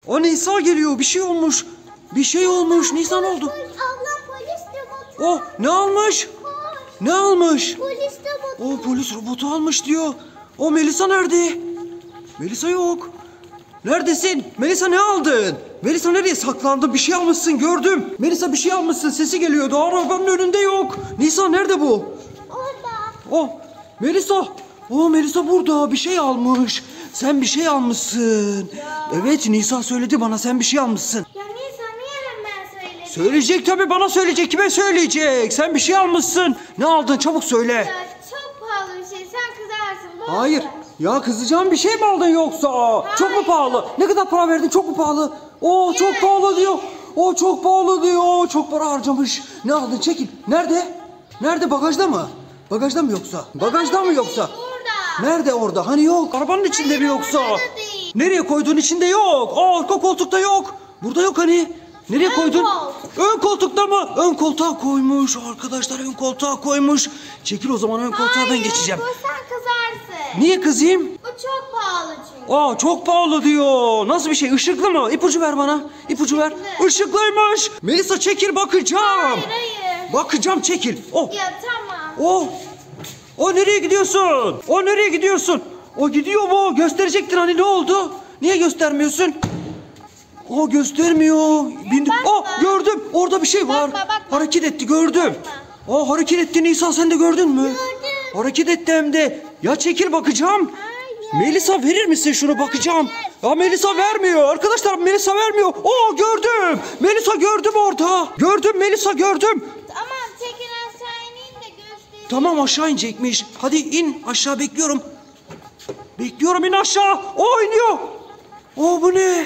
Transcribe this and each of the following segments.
O Nisa geliyor. Bir şey olmuş. Bir şey olmuş. Nisa ne oldu? Ablam polis robotu. Oh, ne almış? Ne almış? Polis robotu. O polis robotu almış diyor. O Melisa nerede? Melisa yok. Neredesin? Melisa ne aldın? Melisa nereye saklandın? Bir şey almışsın gördüm. Melisa bir şey almışsın. Sesi geliyordu. Arabanın önünde yok. Nisa nerede bu? Orada. Oh Melisa. Oh Melisa burada bir şey almış. Sen bir şey almışsın. Evet Nisa söyledi bana sen bir şey almışsın. Ya Nisa niye hemen söyledin? Söyleyecek tabii bana söyleyecek. Kime söyleyecek? Sen bir şey almışsın. Ne aldın çabuk söyle. Ya çok pahalı bir şey. Sen kızarsın. Boş Hayır. ver. Ya kızacağım bir şey mi aldın yoksa? Çok mu pahalı? Ne kadar para verdin? Çok mu pahalı? Oo çok pahalı diyor. O çok pahalı diyor. Çok para harcamış. Ne aldın? Çekil. Nerede? Nerede? Bagajda mı? Bagajda mı yoksa? Bagajda mı yoksa? Burada. Nerede orada? Hani yok. Arabanın içinde mi yoksa? orada da değil. Nereye koydun? İçinde yok. Arka koltukta yok. Burada yok hani. Nereye koydun? koltuk. Ön koltukta mı? Ön koltuğa koymuş. Arkadaşlar ön koltuğa koymuş. Çekil o zaman ön koltuğa ben geçeceğim. Bu sen kızarsın. Niye kızayım? Bu çok pahalı çünkü. Çok pahalı diyor. Nasıl bir şey? Işıklı mı? İpucu ver bana. İpucu ver. Işıklı. Işıklıymış. Melisa çekil bakacağım. Hayır. Bakacağım çekil. Ya tamam. O nereye gidiyorsun? O nereye gidiyorsun? O gidiyor mu? Gösterecektin hani ne oldu? Niye göstermiyorsun? O göstermiyor. Bindim. Gördüm. Orada bir şey var. Bakma. Hareket etti gördüm. Hareket etti Nisa sen de gördün mü? Gördüm. Hareket etti hem de. Ya çekil bakacağım. Hayır. Melisa verir misin şunu bakacağım. Ya Melisa vermiyor. Arkadaşlar Melisa vermiyor. Gördüm. Melisa gördüm orada. Gördüm Melisa gördüm. Tamam çekin aşağı ineyim de göstereyim. Tamam aşağı inecekmiş. Hadi in aşağı bekliyorum. Bekliyorum in aşağı. İniyor. Bu ne?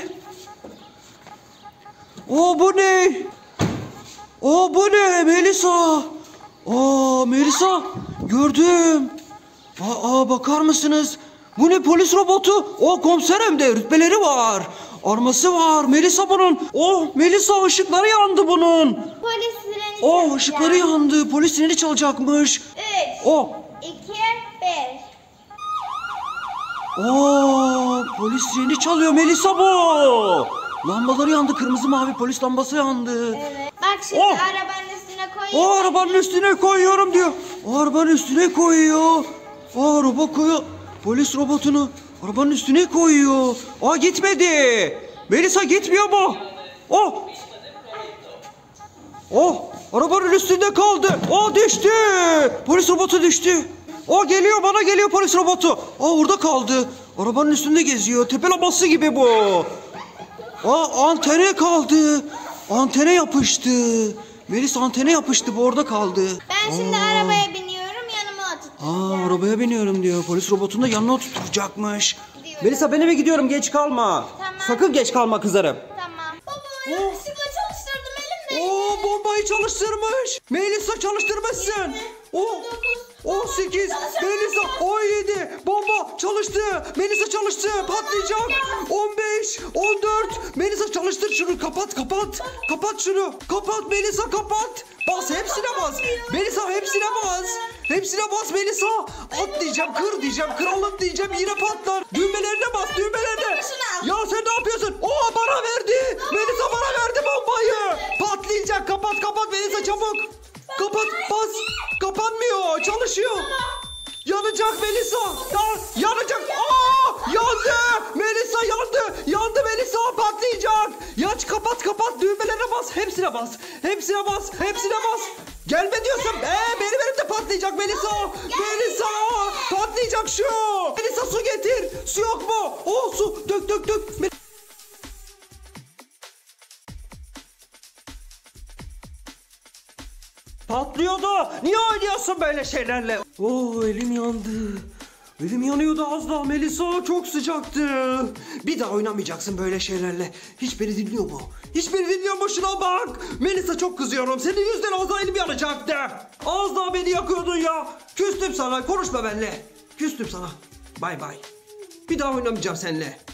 Bu ne? Bu ne Melisa? Melisa gördüm. Bakar mısınız? Bu ne polis robotu? Komiser hem de rütbeleri var. Arması var Melisa bunun. Melisa ışıkları yandı bunun. Polis sireni çalacağım. Işıkları yandı. Polis sireni çalacakmış. 3, O. 2, 1. Polis sireni çalıyor Melisa bu. Lambaları yandı. Kırmızı mavi polis lambası yandı. Evet. Bak şimdi arabanın üstüne koyayım. Arabanın üstüne koyuyorum diyor. Arabanın üstüne koyuyor. Araba koyuyor. Polis robotunu arabanın üstüne koyuyor. Gitmedi. Melisa gitmiyor mu? Arabanın üstünde kaldı. Düştü. Polis robotu düştü. Geliyor bana geliyor polis robotu. Orada kaldı. Arabanın üstünde geziyor. Tepe lambası gibi bu. Antene kaldı. Antene yapıştı. Melis antene yapıştı bu orada kaldı. Ben şimdi arabaya biniyorum yanıma oturtacağım. Arabaya biniyorum diyor. Polis robotunu da yanına oturtacakmış. Diyorum. Melisa ben eve gidiyorum geç kalma. Tamam. Sakın geç kalma kızarım. Tamam. Baba yanlışlıkla çalıştırdım elimle. Bombayı çalıştırmış. Melisa çalıştırmışsın. 18 Melisa 17 bomba çalıştı. Melisa çalıştı patlayacak. 15 14 Melisa çalıştır şunu kapat şunu kapat Melisa kapat. Bas hepsine bas. Melisa hepsine bas. Hepsine bas Melisa. At diyeceğim kır diyeceğim kralım diyeceğim yine patlar. Düğmelerine bas düğmelerine. Ya sen ne yapıyorsun? Bana verdi. Melisa bana verdi bombayı. Patlayacak kapat Melisa çabuk. Kapat bas. Kapanmıyor çalışıyor. Yanacak Melisa. Yanacak. Yandı. Melisa yandı. Yandı Melisa patlayacak. Kapat düğmelerine bas. Hepsine bas. Gelme diyorsun. Benim de patlayacak Melisa. Melisa patlayacak şu. Melisa su getir. Su yok mu? Su dök. Patlıyordu. Niye oynuyorsun böyle şeylerle? Elim yandı. Elim yanıyordu az daha Melisa çok sıcaktı. Bir daha oynamayacaksın böyle şeylerle. Hiç beni dinliyor mu? Şuna bak. Melisa çok kızıyorum. Senin yüzünden az daha elim yanacaktı. Az daha beni yakıyordun ya. Küstüm sana konuşma benimle. Küstüm sana. Bay bay. Bir daha oynamayacağım seninle.